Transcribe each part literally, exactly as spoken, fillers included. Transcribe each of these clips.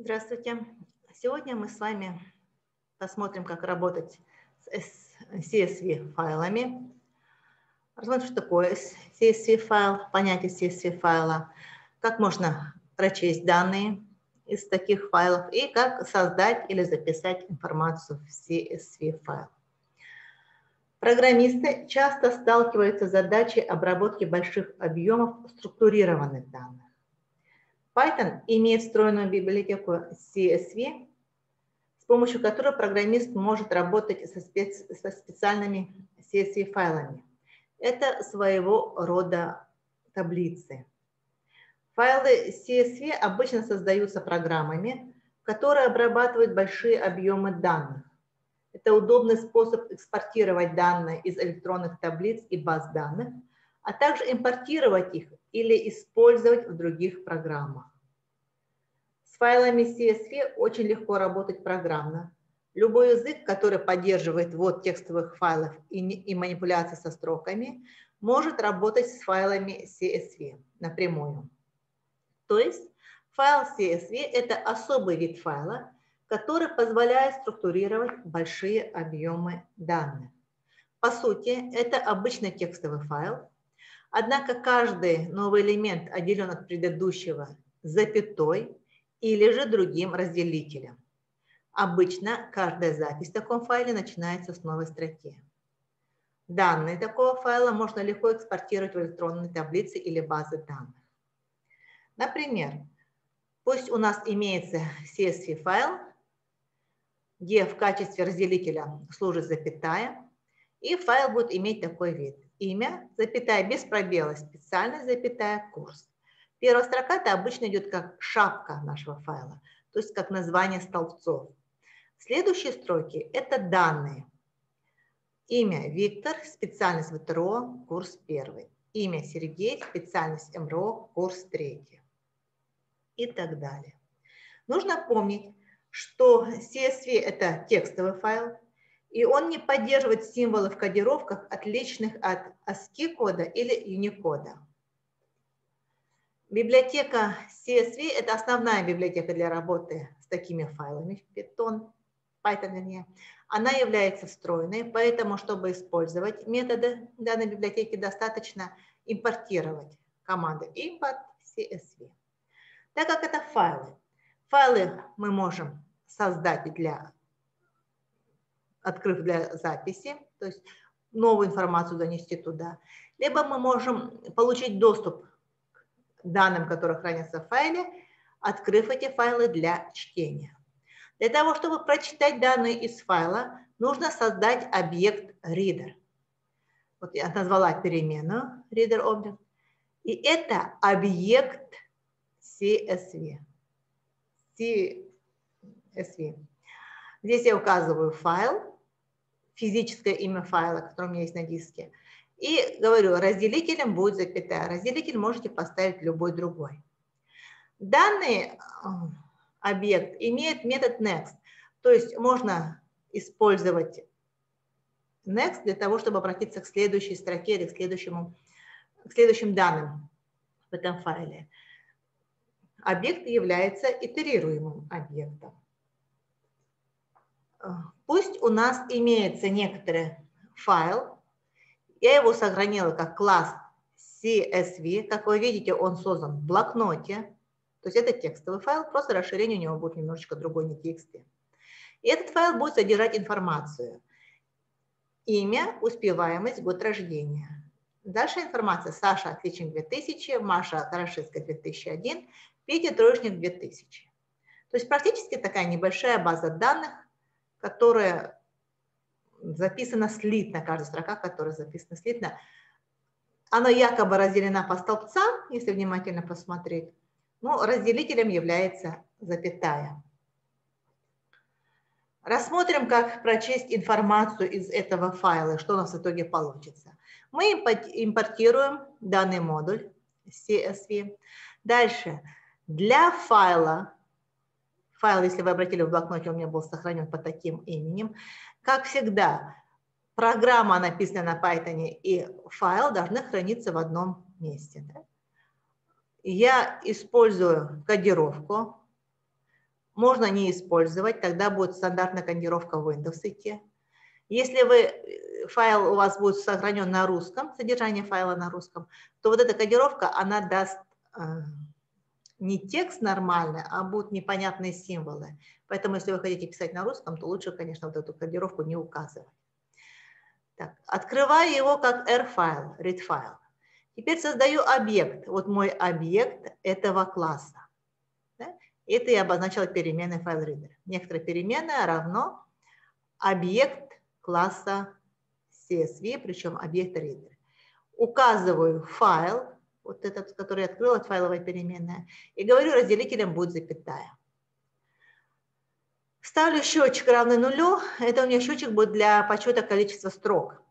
Здравствуйте. Сегодня мы с вами посмотрим, как работать с си эс ви файлами. Рассмотрим, что такое си эс ви файл, понятие си эс ви файла, как можно прочесть данные из таких файлов и как создать или записать информацию в си эс ви файл. Программисты часто сталкиваются с задачей обработки больших объемов структурированных данных. Python имеет встроенную библиотеку си эс ви, с помощью которой программист может работать со, спец... со специальными си эс ви файлами. Это своего рода таблицы. Файлы си эс ви обычно создаются программами, которые обрабатывают большие объемы данных. Это удобный способ экспортировать данные из электронных таблиц и баз данных, а также импортировать их или использовать в других программах. С файлами си эс ви очень легко работать программно. Любой язык, который поддерживает ввод текстовых файлов и, и манипуляции со строками, может работать с файлами си эс ви напрямую. То есть файл си эс ви – это особый вид файла, который позволяет структурировать большие объемы данных. По сути, это обычный текстовый файл, однако каждый новый элемент отделен от предыдущего запятой или же другим разделителем. Обычно каждая запись в таком файле начинается с новой строки. Данные такого файла можно легко экспортировать в электронные таблицы или базы данных. Например, пусть у нас имеется си эс ви файл, где в качестве разделителя служит запятая, и файл будет иметь такой вид. Имя, запятая без пробела, специальная запятая, курс. Первая строка это обычно идет как шапка нашего файла, то есть как название столбцов. Следующие строки это данные. Имя Виктор, специальность вэ тэ эр о, курс первый. Имя Сергей, специальность эм эр о, курс третий. И так далее. Нужно помнить, что си эс ви это текстовый файл, и он не поддерживает символы в кодировках, отличных от аски кода или юникода. Библиотека си эс ви – это основная библиотека для работы с такими файлами в Python, Python, вернее. Она является встроенной, поэтому, чтобы использовать методы данной библиотеки, достаточно импортировать команду import си эс ви. Так как это файлы, файлы мы можем создать для, открыв для записи, то есть новую информацию занести туда, либо мы можем получить доступ данным, которые хранятся в файле, открыв эти файлы для чтения. Для того, чтобы прочитать данные из файла, нужно создать объект reader. Вот я назвала переменную reader object. И это объект си эс ви. си эс ви. Здесь я указываю файл, физическое имя файла, которое у меня есть на диске. И говорю, разделителем будет запятая. Разделитель можете поставить любой другой. Данный объект имеет метод next. То есть можно использовать next для того, чтобы обратиться к следующей строке или к, следующему, к следующим данным в этом файле. Объект является итерируемым объектом. Пусть у нас имеется некоторый файл. Я его сохранила как класс си эс ви. Как вы видите, он создан в блокноте. То есть это текстовый файл, просто расширение у него будет немножечко другой, не тексте. И этот файл будет содержать информацию. Имя, успеваемость, год рождения. Дальше информация. Саша отличник две тысячи, Маша Карашинская две тысячи один, Петя троечник две тысячи. То есть практически такая небольшая база данных, которая записана слитно, каждая строка, которая записана слитно. Она якобы разделена по столбцам, если внимательно посмотреть. Но разделителем является запятая. Рассмотрим, как прочесть информацию из этого файла, что у нас в итоге получится. Мы импортируем данный модуль си эс ви. Дальше. Для файла, файл, если вы обратили в блокноте, у меня был сохранен под таким именем, как всегда, программа, написанная на Python, и файл должны храниться в одном месте. Да? Я использую кодировку. можно не использовать, тогда будет стандартная кодировка в Windows идти. Если вы, файл у вас будет сохранен на русском, содержание файла на русском, то вот эта кодировка, она даст э, не текст нормальный, а будут непонятные символы. Поэтому, если вы хотите писать на русском, то лучше, конечно, вот эту кодировку не указывать. Так, открываю его как R-файл, read-файл. Теперь создаю объект. Вот мой объект этого класса. Да? Это я обозначила переменной FileReader. Некоторая переменная равно объект класса си эс ви, причем объект reader. Указываю файл, вот этот, который я открыла, файловая переменная, и говорю, разделителем будет запятая. Ставлю счетчик равный нулю. Это у меня счетчик будет для подсчета количества строк.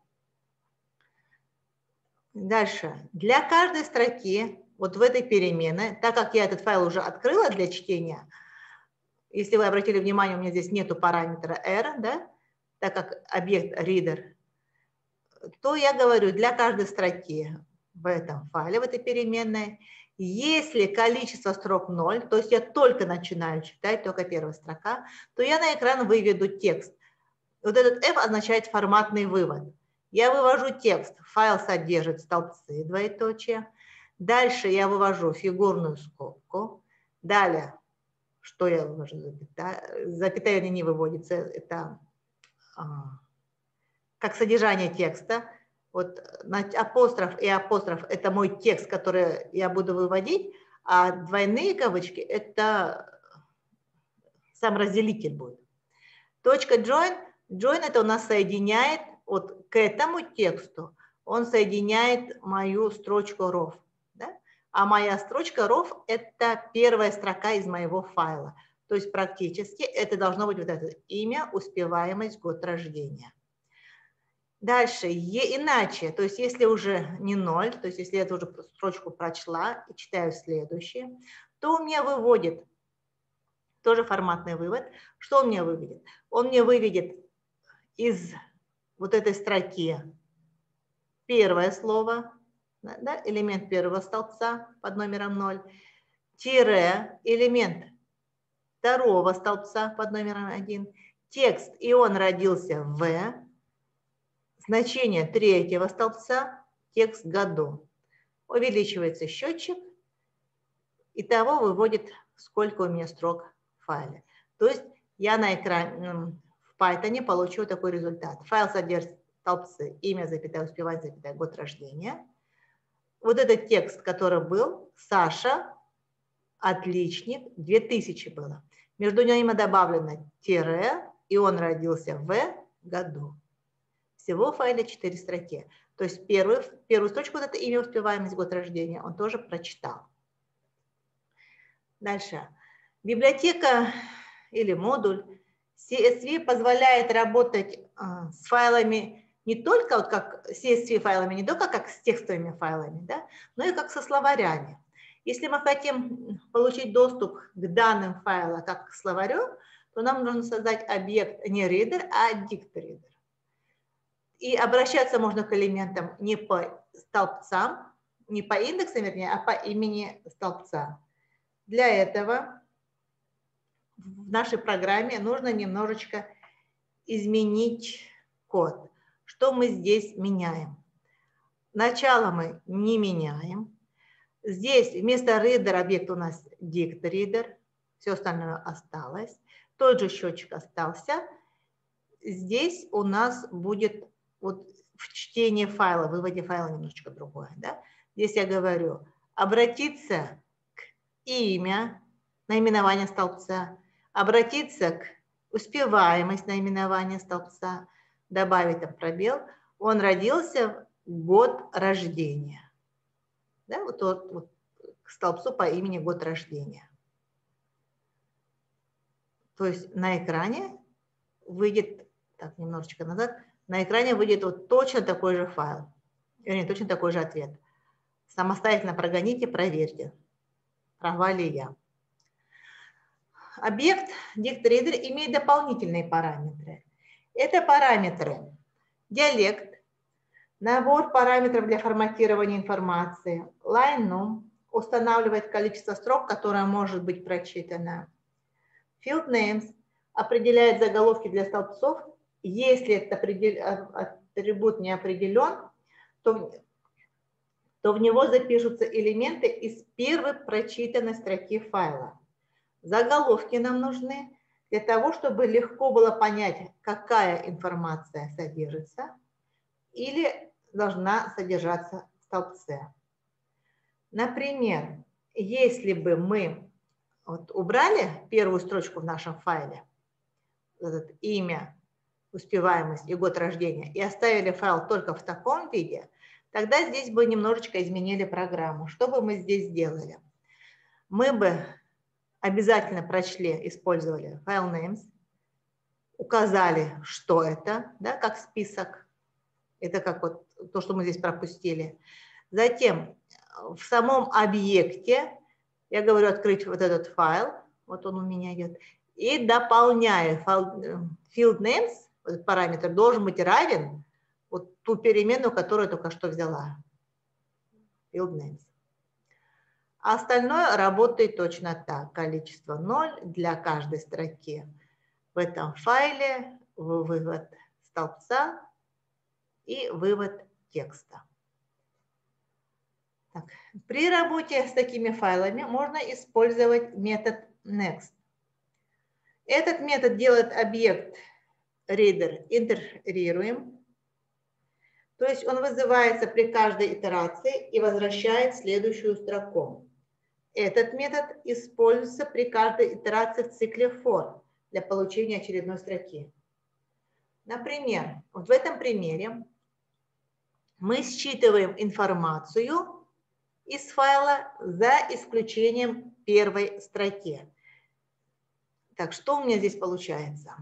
Дальше. Для каждой строки, вот в этой переменной, так как я этот файл уже открыла для чтения, если вы обратили внимание, у меня здесь нету параметра R, да, так как объект reader, то я говорю, для каждой строки в этом файле, в этой переменной, если количество строк ноль, то есть я только начинаю читать, только первая строка, то я на экран выведу текст. Вот этот F означает форматный вывод. Я вывожу текст, файл содержит столбцы, двоеточие. Дальше я вывожу фигурную скобку. Далее, что я вывожу? Запятая, запятая не выводится, это а, как содержание текста. Вот апостроф и апостроф – это мой текст, который я буду выводить, а двойные кавычки – это сам разделитель будет. Точка join. Join – это у нас соединяет вот к этому тексту, он соединяет мою строчку row. Да? А моя строчка row – это первая строка из моего файла. То есть практически это должно быть вот это имя, успеваемость, год рождения. Дальше, е, иначе, то есть если уже не ноль, то есть если я эту уже строчку прочла и читаю следующее, то у меня выводит, тоже форматный вывод, что он мне выведет? Он мне выведет из вот этой строки первое слово, да, элемент первого столбца под номером ноль, тире, элемент второго столбца под номером один, текст, и он родился в, значение третьего столбца, текст году. Увеличивается счетчик, и того выводит, сколько у меня строк в файле. То есть я на экране в Python получу такой результат. Файл содержит столбцы имя, запятая, успевать, запятая, год рождения. Вот этот текст, который был, Саша, отличник, две тысячи было. Между ними добавлено тире, и он родился в году. Всего в файле четыре строки. То есть первую, первую строчку, вот это имя, успеваемость, год рождения, он тоже прочитал. Дальше. Библиотека или модуль си эс ви позволяет работать а, с файлами не только вот как си эс ви файлами, не только как с текстовыми файлами, да, но и как со словарями. Если мы хотим получить доступ к данным файла как к словарю, то нам нужно создать объект не reader, а dictReader. И обращаться можно к элементам не по столбцам, не по индексам, вернее, а по имени столбца. Для этого в нашей программе нужно немножечко изменить код. Что мы здесь меняем? Начало мы не меняем. Здесь вместо reader объект у нас dictReader. Все остальное осталось. Тот же счетчик остался. Здесь у нас будет вот в чтении файла, в выводе файла немножечко другое. Да? Здесь я говорю обратиться к имя, наименование столбца, обратиться к успеваемость наименования столбца, добавить там пробел. Он родился в год рождения. Да? Вот, вот, вот к столбцу по имени год рождения. То есть на экране выйдет, так, немножечко назад, на экране выйдет вот точно такой же файл, вернее, точно такой же ответ. Самостоятельно прогоните, проверьте, права ли я. Объект dictReader имеет дополнительные параметры. Это параметры диалект, набор параметров для форматирования информации, line num, устанавливает количество строк, которое может быть прочитано, Field names определяет заголовки для столбцов. Если этот атрибут не определен, то, то в него запишутся элементы из первой прочитанной строки файла. Заголовки нам нужны для того, чтобы легко было понять, какая информация содержится или должна содержаться в столбце. Например, если бы мы вот убрали первую строчку в нашем файле, это имя, успеваемость и год рождения, и оставили файл только в таком виде, тогда здесь бы немножечко изменили программу. Что бы мы здесь сделали? Мы бы обязательно прочли, использовали file names, указали, что это, да, как список. Это как вот то, что мы здесь пропустили. Затем в самом объекте я говорю открыть вот этот файл, вот он у меня идет, и дополняю field names, этот параметр должен быть равен вот ту переменную, которую я только что взяла. Field names. А остальное работает точно так. Количество ноль для каждой строки в этом файле, вывод столбца и вывод текста. Так. При работе с такими файлами можно использовать метод next. Этот метод делает объект reader итерируем, то есть он вызывается при каждой итерации и возвращает следующую строку. Этот метод используется при каждой итерации в цикле for для получения очередной строки. Например, вот в этом примере мы считываем информацию из файла за исключением первой строки. Так, что у меня здесь получается?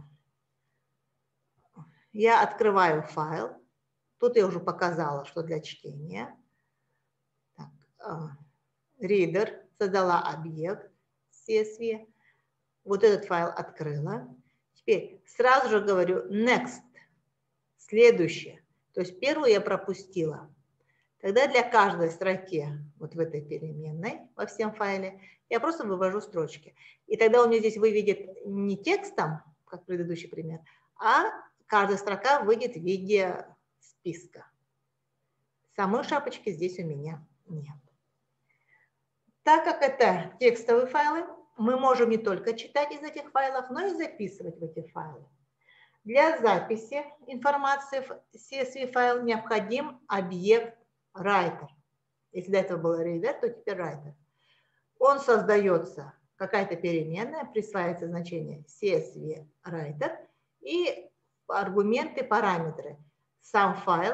Я открываю файл. Тут я уже показала, что для чтения. Так, reader, создала объект си эс ви. Вот этот файл открыла. Теперь сразу же говорю next, следующее. То есть первую я пропустила. Тогда для каждой строки, вот в этой переменной, во всем файле, я просто вывожу строчки. И тогда он мне здесь выведет не текстом, как предыдущий пример, а каждая строка выйдет в виде списка. Самой шапочки здесь у меня нет. Так как это текстовые файлы, мы можем не только читать из этих файлов, но и записывать в эти файлы. Для записи информации в си эс ви файл необходим объект writer. Если до этого был reader, то теперь writer. Он создается, какая-то переменная, присваивается значение си эс ви writer и аргументы, параметры. Сам файл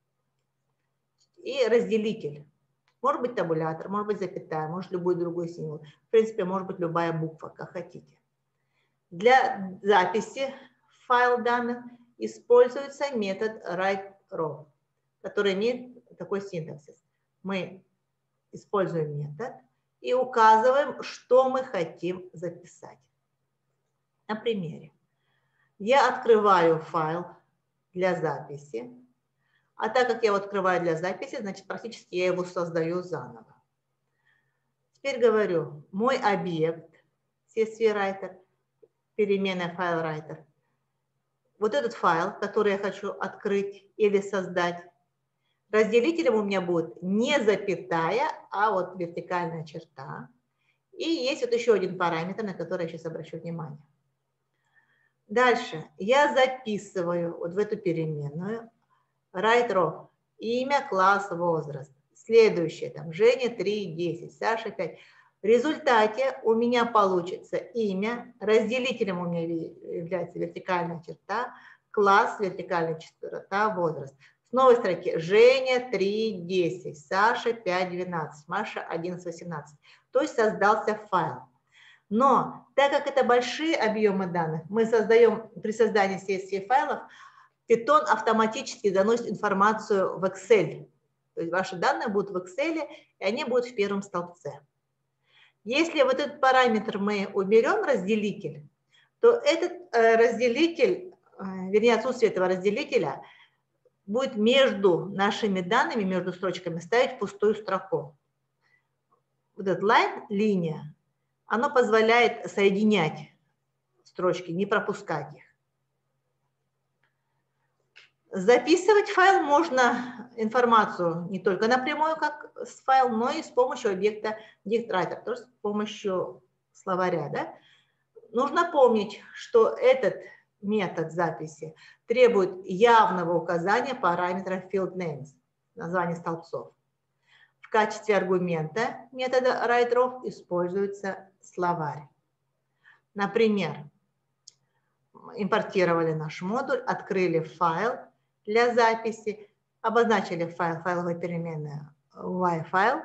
и разделитель. Может быть табулятор, может быть запятая, может любой другой символ. В принципе, может быть любая буква, как хотите. Для записи файл данных используется метод write_raw, который имеет такой синтаксис. Мы используем метод и указываем, что мы хотим записать. На примере. Я открываю файл для записи. А так как я его открываю для записи, значит, практически я его создаю заново. Теперь говорю, мой объект си эс ви writer, переменная файл writer. Вот этот файл, который я хочу открыть или создать, разделителем у меня будет не запятая, а вот вертикальная черта. И есть вот еще один параметр, на который я сейчас обращу внимание. Дальше я записываю вот в эту переменную write_raw, имя, класс, возраст. Следующее, там, Женя три, десять, Саша пять. В результате у меня получится имя, разделителем у меня является вертикальная черта, класс, вертикальная черта, возраст. В новой строке Женя три, десять, Саша пять, двенадцать, Маша одиннадцать, восемнадцать. То есть создался файл. Но так как это большие объемы данных, мы создаем при создании си эс ви файлов, Python автоматически заносит информацию в Excel. То есть ваши данные будут в Excel, и они будут в первом столбце. Если вот этот параметр мы уберем, разделитель, то этот э, разделитель, э, вернее отсутствие этого разделителя, будет между нашими данными, между строчками ставить пустую строку. Вот этот line, линия, оно позволяет соединять строчки, не пропускать их. Записывать в файл можно информацию не только напрямую, как с файл, но и с помощью объекта DictWriter, то есть с помощью словаря. Да? Нужно помнить, что этот метод записи требует явного указания параметра field names, названия столбцов. В качестве аргумента метода WriteRow используется словарь. Например, импортировали наш модуль, открыли файл для записи, обозначили файл, файловая переменная Y-файл.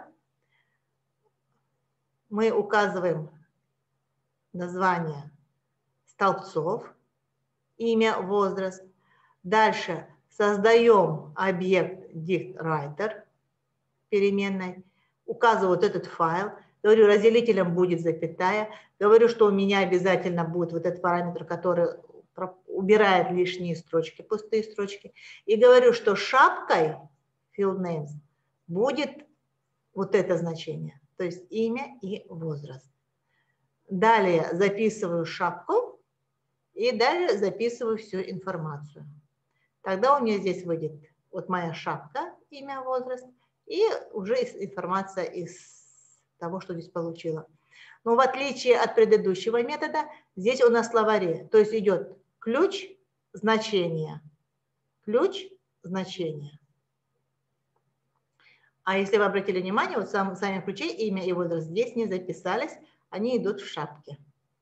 Мы указываем название столбцов, имя, возраст. Дальше создаем объект DictWriter переменной, указываю вот этот файл, говорю, разделителем будет запятая, говорю, что у меня обязательно будет вот этот параметр, который убирает лишние строчки, пустые строчки, и говорю, что шапкой field names будет вот это значение, то есть имя и возраст. Далее записываю шапку и далее записываю всю информацию. Тогда у меня здесь выйдет вот моя шапка, имя, возраст, и уже информация из того, что здесь получила. Но в отличие от предыдущего метода, здесь у нас словаре, то есть идет ключ, значение, ключ, значение. А если вы обратили внимание, вот сам, сами ключи, имя и возраст здесь не записались, они идут в шапке.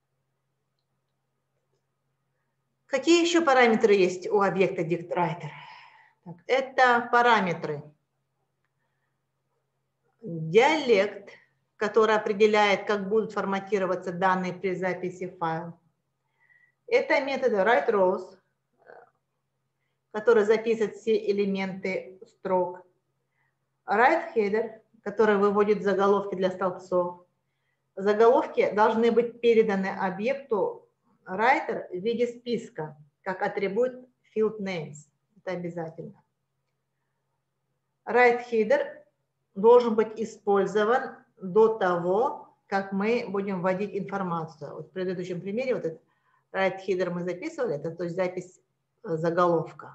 Какие еще параметры есть у объекта DictWriter? Это параметры. Диалект, который определяет, как будут форматироваться данные при записи файла. Это метод WriteRows, который записывает все элементы строк. WriteHeader, который выводит заголовки для столбцов. Заголовки должны быть переданы объекту Writer в виде списка, как атрибут field names. Это обязательно. WriteHeader должен быть использован до того, как мы будем вводить информацию. Вот в предыдущем примере вот этот WriteHeader мы записывали, это то есть запись заголовка.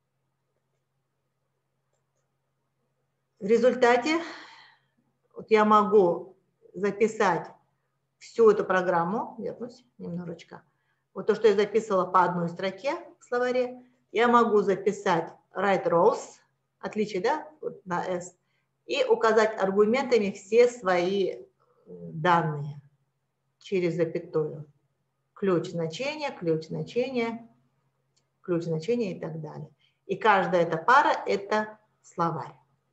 В результате вот я могу записать всю эту программу, вернусь немножечко, вот то, что я записывала по одной строке в словаре, я могу записать WriteRows, отличие, да, вот на S, и указать аргументами все свои данные через запятую. Ключ значения, ключ значения, ключ значения и так далее. И каждая эта пара – это словарь.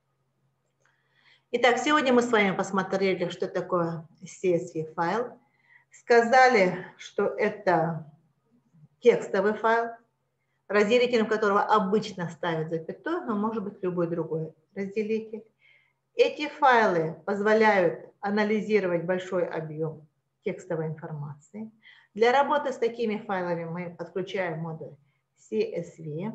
Итак, сегодня мы с вами посмотрели, что такое си эс ви файл. Сказали, что это текстовый файл, разделителем которого обычно ставят запятую, но может быть любой другой разделитель. Эти файлы позволяют анализировать большой объем текстовой информации. Для работы с такими файлами мы подключаем модуль си эс ви.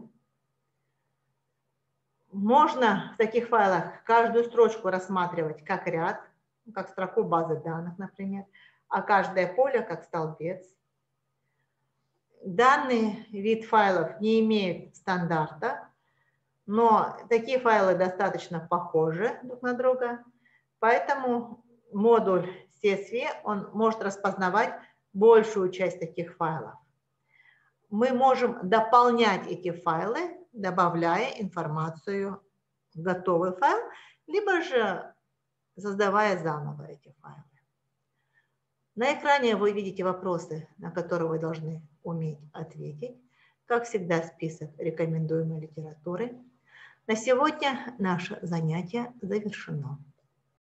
Можно в таких файлах каждую строчку рассматривать как ряд, как строку базы данных, например, а каждое поле как столбец. Данный вид файлов не имеет стандарта, но такие файлы достаточно похожи друг на друга, поэтому модуль си эс ви он может распознавать большую часть таких файлов. Мы можем дополнять эти файлы, добавляя информацию в готовый файл, либо же создавая заново эти файлы. На экране вы видите вопросы, на которые вы должны уметь ответить. Как всегда, список рекомендуемой литературы. На сегодня наше занятие завершено.